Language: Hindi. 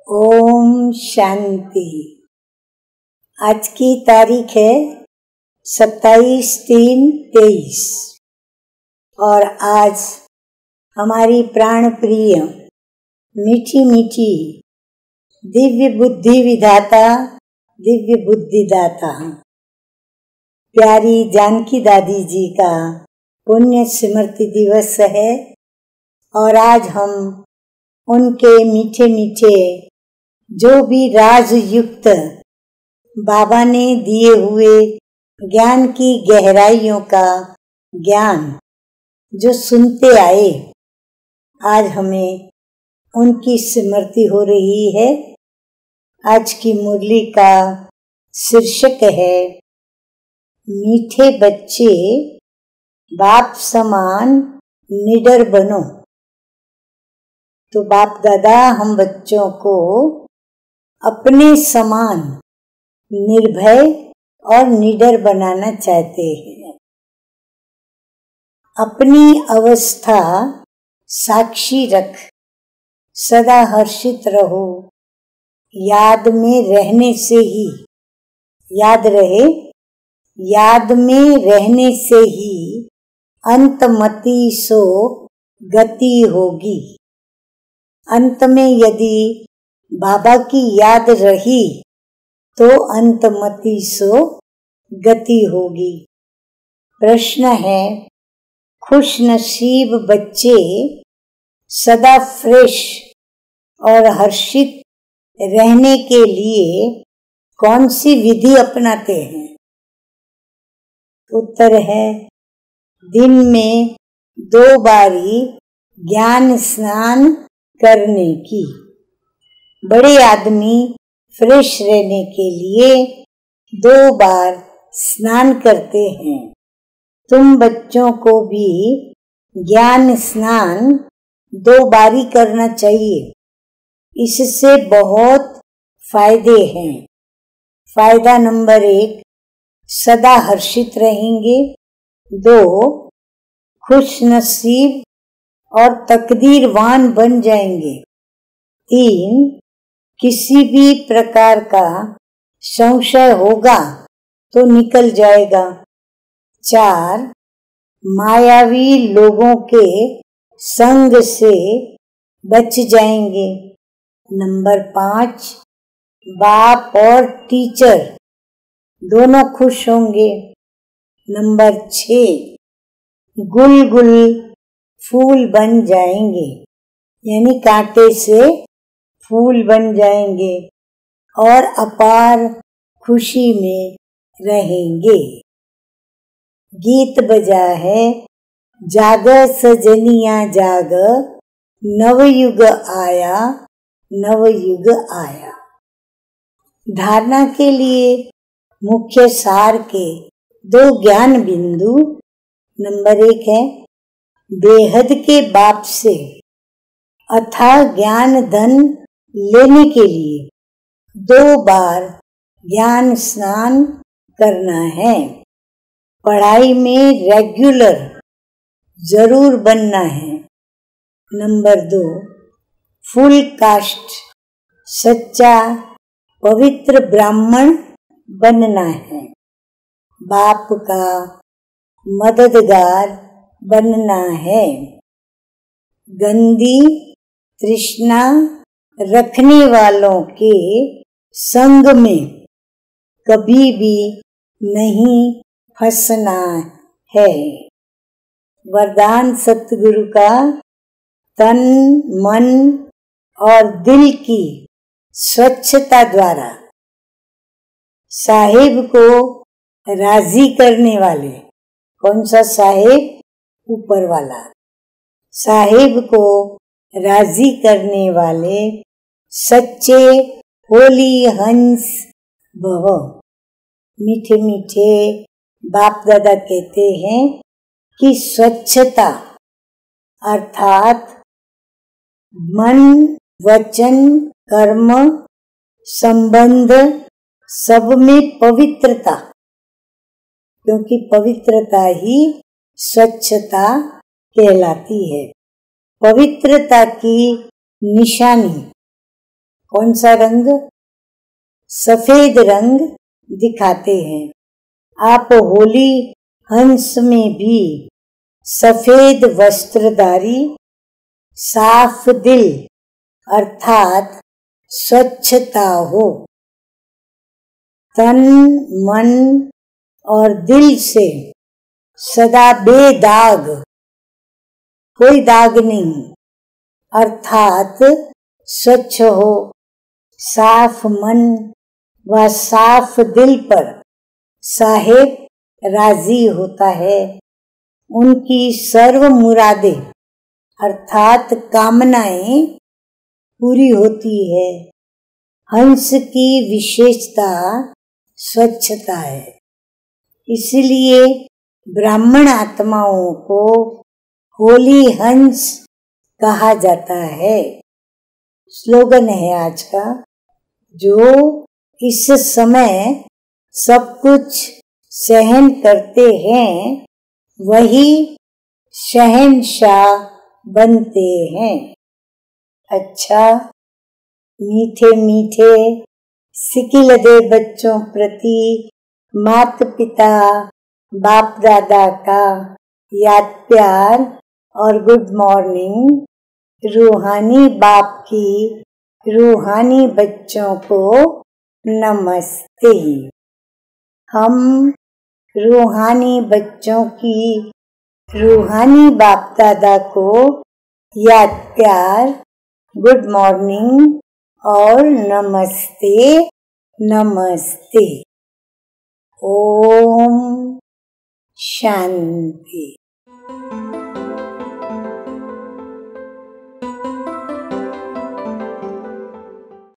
ओम शांति। आज की तारीख है 27/3/23 और आज हमारी प्राण प्रिय मीठी मीठी दिव्य बुद्धि विधाता दिव्य बुद्धिदाता प्यारी जानकी दादी जी का पुण्य स्मृति दिवस है और आज हम उनके मीठे मीठे जो भी राज युक्त बाबा ने दिए हुए ज्ञान की गहराइयों का ज्ञान जो सुनते आए, आज हमें उनकी स्मृति हो रही है। आज की मुरली का शीर्षक है मीठे बच्चे बाप समान निडर बनो। तो बाप दादा हम बच्चों को अपने समान निर्भय और निडर बनाना चाहते हैं। अपनी अवस्था साक्षी रख, सदा हर्षित रहो। याद में रहने से ही, याद रहे, याद में रहने से ही अंतमति सो गति होगी। अंत में यदि बाबा की याद रही तो अंतमति सो गति होगी। प्रश्न है, खुश नसीब बच्चे सदा फ्रेश और हर्षित रहने के लिए कौन सी विधि अपनाते हैं? उत्तर है, दिन में 2 बारी ज्ञान स्नान करने की। बड़े आदमी फ्रेश रहने के लिए 2 बार स्नान करते हैं। तुम बच्चों को भी ज्ञान स्नान 2 बारी करना चाहिए। इससे बहुत फायदे हैं। फायदा नंबर 1, सदा हर्षित रहेंगे। 2, खुश नसीब और तकदीरवान बन जाएंगे। 3, किसी भी प्रकार का संशय होगा तो निकल जाएगा। 4, मायावी लोगों के संग से बच जाएंगे। नंबर 5, बाप और टीचर दोनों खुश होंगे। नंबर 6, गुल गुल फूल बन जाएंगे, यानी कांटे से फूल बन जाएंगे और अपार खुशी में रहेंगे। गीत बजा है, जाग सजनिया जाग, नवयुग आया, नवयुग आया। धारणा के लिए मुख्य सार के 2 ज्ञान बिंदु। नंबर 1 है, बेहद के बाप से अथाह ज्ञान धन लेने के लिए 2 बार ज्ञान स्नान करना है। पढ़ाई में रेगुलर जरूर बनना है। नंबर 2, फुल कास्ट सच्चा पवित्र ब्राह्मण बनना है। बाप का मददगार बनना है। गंदी तृष्णा रखने वालों के संग में कभी भी नहीं फंसना है। वरदान सतगुरु का तन मन और दिल की स्वच्छता द्वारा साहिब को राजी करने वाले। कौन सा साहिब? ऊपर वाला। साहिब को राजी करने वाले सच्चे होली हंस भव। मीठे मीठे बाप दादा कहते हैं कि स्वच्छता अर्थात मन वचन कर्म संबंध सब में पवित्रता, क्योंकि पवित्रता ही स्वच्छता कहलाती है। पवित्रता की निशानी कौन सा रंग? सफेद रंग दिखाते हैं। आप होली हंस में भी सफेद वस्त्रधारी, साफ दिल अर्थात स्वच्छता हो, तन मन और दिल से सदा बेदाग, कोई दाग नहीं, अर्थात स्वच्छ हो, साफ मन व साफ दिल पर साहेब राजी होता है। उनकी सर्व मुरादें अर्थात कामनाएं पूरी होती है। हंस की विशेषता स्वच्छता है, इसलिए ब्राह्मण आत्माओं को होली हंस कहा जाता है। स्लोगन है आज का, जो इस समय सब कुछ सहन करते हैं वही शहंशाह बनते हैं। अच्छा, मीठे मीठे सिकिलदे बच्चों प्रति माता पिता बाप दादा का याद प्यार और गुड मॉर्निंग। रूहानी बाप की रूहानी बच्चों को नमस्ते। हम रूहानी बच्चों की रूहानी बाप दादा को याद प्यार, गुड मॉर्निंग और नमस्ते नमस्ते। ओम शांति।